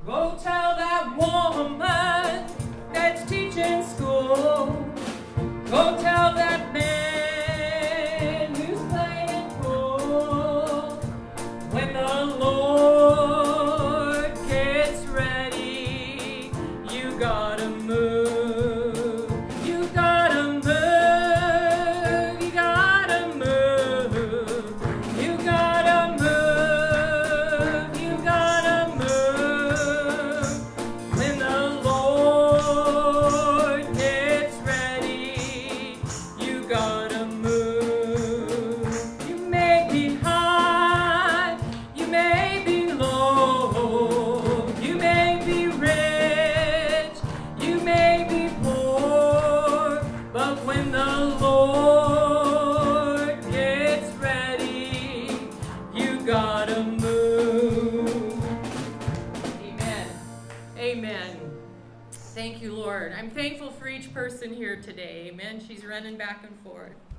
Go tell that woman that's teaching school. Go tell that man who's playing pool. When the Lord gets ready, you gotta move. You gotta move. You gotta move. You gotta move. You gotta move. When the Lord gets ready, you gotta move. You may be high, you may be low, you may be rich, you may be poor, but when the Lord gets ready, you gotta move. Amen. Amen. Thank you, Lord. I'm thankful for each person here today. Amen. She's running back and forth.